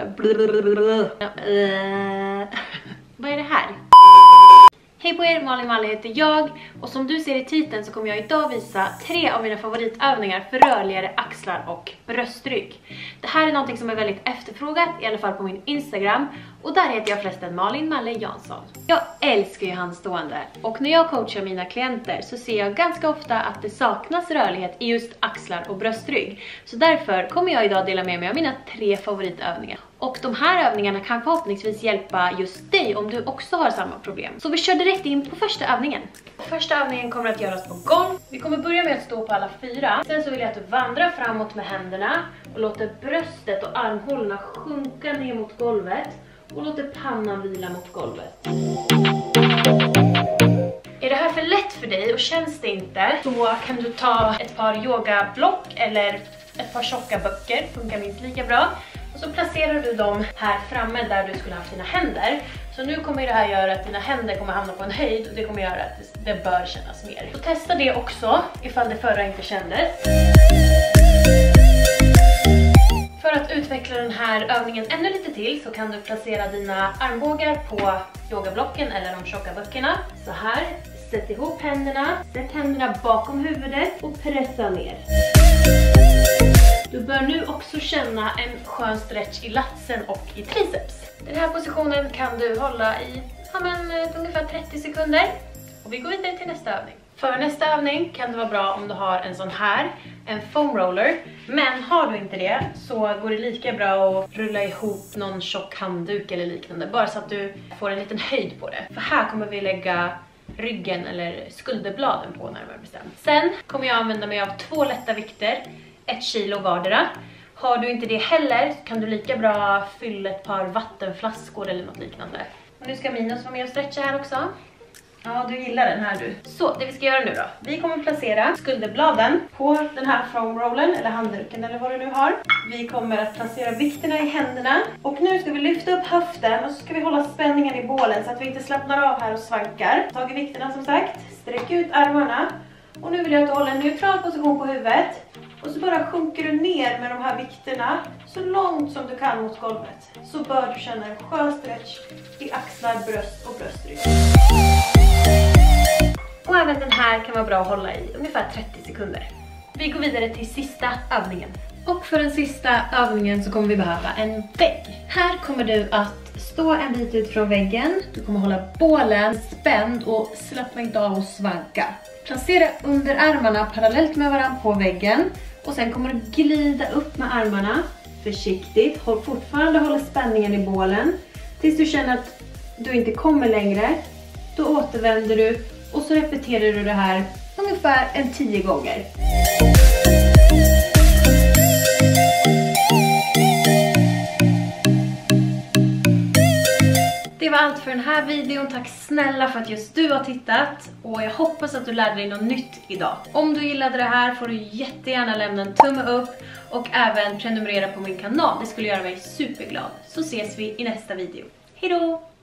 Vad är det här? Hej på er, Malin heter jag och som du ser i titeln så kommer jag idag visa 3 av mina favoritövningar för rörligare axlar och bröstrygg. Det här är någonting som är väldigt efterfrågat, i alla fall på min Instagram, och där heter jag förresten Malin Malle Jansson. Jag älskar ju handstående och när jag coachar mina klienter så ser jag ganska ofta att det saknas rörlighet i just axlar och bröstrygg. Så därför kommer jag idag dela med mig av mina 3 favoritövningar. Och de här övningarna kan förhoppningsvis hjälpa just dig om du också har samma problem. Så vi kör direkt in på första övningen. Första övningen kommer att göras på golv. Vi kommer börja med att stå på alla 4. Sen så vill jag att du vandrar framåt med händerna och låter bröstet och armhålorna sjunka ner mot golvet. Och låter pannan vila mot golvet. Är det här för lätt för dig och känns det inte, så kan du ta ett par yogablock eller ett par tjocka böcker. Funkar minst lika bra. Och så placerar du dem här framme där du skulle ha dina händer. Så nu kommer det här göra att dina händer kommer hamna på en höjd och det kommer göra att det bör kännas mer. Så testa det också ifall det förra inte kändes. För att utveckla den här övningen ännu lite till så kan du placera dina armbågar på yogablocken eller de tjocka böckerna. Så här, sätt ihop händerna, sätt händerna bakom huvudet och pressa ner. Du bör nu också känna en skön stretch i latsen och i triceps. Den här positionen kan du hålla i ungefär 30 sekunder. Och vi går vidare till nästa övning. För nästa övning kan det vara bra om du har en sån här, en foam roller. Men har du inte det så går det lika bra att rulla ihop någon tjock handduk eller liknande. Bara så att du får en liten höjd på det. För här kommer vi lägga ryggen eller skulderbladen på närmare bestämt. Sen kommer jag använda mig av 2 lätta vikter. 1 kilo vardera. Har du inte det heller kan du lika bra fylla ett par vattenflaskor eller något liknande. Och nu ska Minus vara med och stretcha här också. Ja, du gillar den här du. Så, det vi ska göra nu då. Vi kommer placera skulderbladen på den här foam rollen eller handduken eller vad du nu har. Vi kommer att placera vikterna i händerna. Och nu ska vi lyfta upp höften och så ska vi hålla spänningen i bålen så att vi inte slappnar av här och svankar. Tag vikterna som sagt. Sträck ut armarna. Och nu vill jag att du håller en neutral position på huvudet. Och så bara sjunker du ner med de här vikterna så långt som du kan mot golvet. Så bör du känna en skön stretch i axlar, bröst och bröstrygg. Och även den här kan vara bra att hålla i ungefär 30 sekunder. Vi går vidare till sista övningen. Och för den sista övningen så kommer vi behöva en vägg. Här kommer du att stå en bit ut från väggen. Du kommer hålla bålen spänd och slappna inte av och svanka. Placera underarmarna parallellt med varandra på väggen. Och sen kommer du glida upp med armarna försiktigt. Fortfarande hålla spänningen i bålen. Tills du känner att du inte kommer längre. Då återvänder du och så repeterar du det här ungefär 10 gånger. Det var allt för den här videon. Tack snälla för att just du har tittat. Och jag hoppas att du lärde dig något nytt idag. Om du gillade det här får du jättegärna lämna en tumme upp. Och även prenumerera på min kanal. Det skulle göra mig superglad. Så ses vi i nästa video. Hej då!